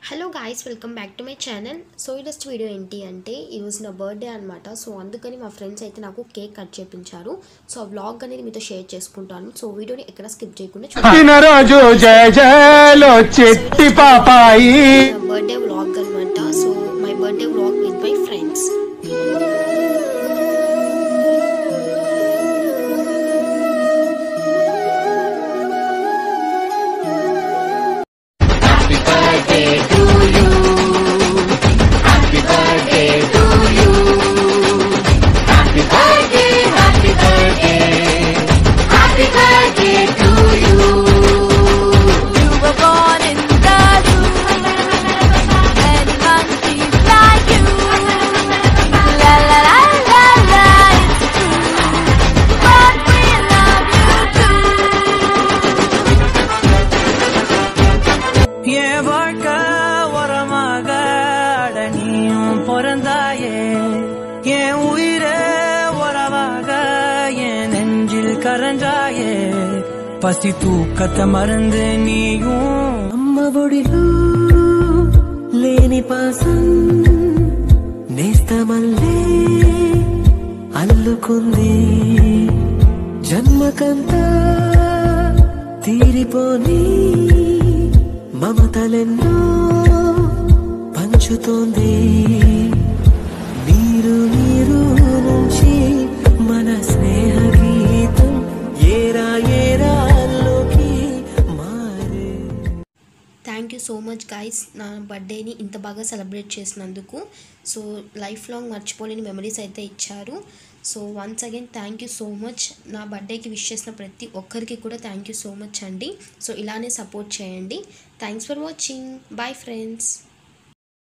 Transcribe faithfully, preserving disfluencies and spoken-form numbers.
Hello guys welcome back to my channel. So ఈరోజు video ఏంటి అంటే ఈరోజు నా బర్త్డే అనమాట. సో అందుకని మా ఫ్రెండ్స్ అయితే నాకు కేక్ కట్ చేయించారు. సో ఆ వ్లాగ్ అనేది మీతో షేర్ చేసుకుంటాను. సో వీడియోని ఎక్కడ స్కిప్ చేయకుండా చూడండి. బర్త్డే వ్లాగ్ అనమాట. So my birthday vlog with my friends. பசி தூக்கத்தை மறந்து நீயும் அம்மா ஒடிலோ లేని పాసం నేస్తమల్లే అల్లుకుంది జన్మకంతా తీరిపోని మమతలెన్నో పంచుతోంది నీరు నీరు నుంచి మన స్నేహ గీతం ఏరా ఏరా thank you so much guys, నా బర్త్డేని ఇంత బాగా సెలబ్రేట్ చేసినందుకు. సో లైఫ్ లాంగ్ మర్చిపోలేని మెమరీస్ అయితే ఇచ్చారు. So once again thank you so much. నా బర్త్డేకి విష్ చేసిన ప్రతి ఒక్కరికి కూడా థ్యాంక్ యూ సో మచ్ అండి. సో ఇలానే సపోర్ట్ చేయండి. Thanks for watching. Bye friends.